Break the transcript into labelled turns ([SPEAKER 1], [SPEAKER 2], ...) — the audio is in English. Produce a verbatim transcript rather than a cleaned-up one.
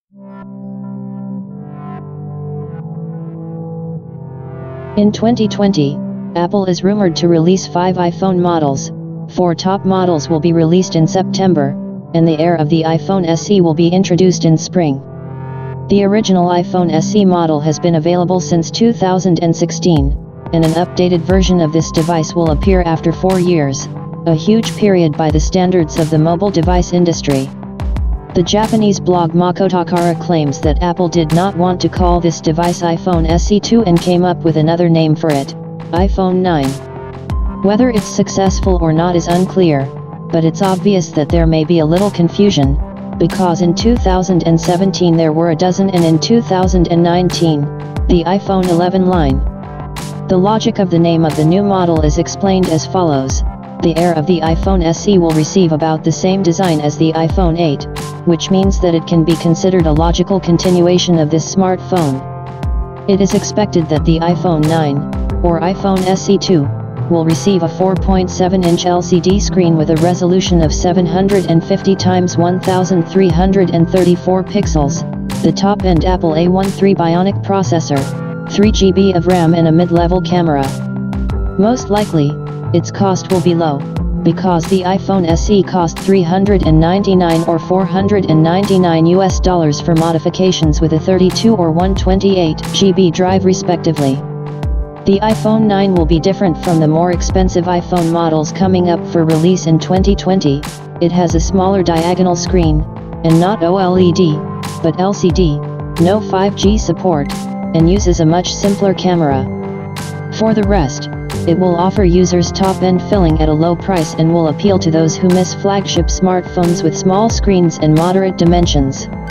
[SPEAKER 1] In twenty twenty, Apple is rumored to release five iPhone models. Four top models will be released in September, and the Air of the iPhone S E will be introduced in spring. The original iPhone S E model has been available since two thousand sixteen, and an updated version of this device will appear after four years, a huge period by the standards of the mobile device industry. The Japanese blog Macotakara claims that Apple did not want to call this device iPhone S E two and came up with another name for it, iPhone nine. Whether it's successful or not is unclear, but it's obvious that there may be a little confusion, because in two thousand seventeen there were a dozen and in two thousand nineteen, the iPhone eleven line. The logic of the name of the new model is explained as follows. The Air of the iPhone S E will receive about the same design as the iPhone eight, which means that it can be considered a logical continuation of this smartphone. It is expected that the iPhone nine, or iPhone S E two, will receive a four point seven inch L C D screen with a resolution of seven hundred fifty by one thousand three hundred thirty-four pixels, the top-end Apple A thirteen Bionic processor, three gigabytes of RAM and a mid-level camera. Most likely, its cost will be low, because the iPhone S E cost three hundred ninety-nine or four hundred ninety-nine U S dollars for modifications with a thirty-two or one hundred twenty-eight gigabyte drive respectively. The iPhone nine will be different from the more expensive iPhone models coming up for release in twenty twenty. It has a smaller diagonal screen, and not OLED, but L C D, no five G support, and uses a much simpler camera. For the rest, it will offer users top-end filling at a low price and will appeal to those who miss flagship smartphones with small screens and moderate dimensions.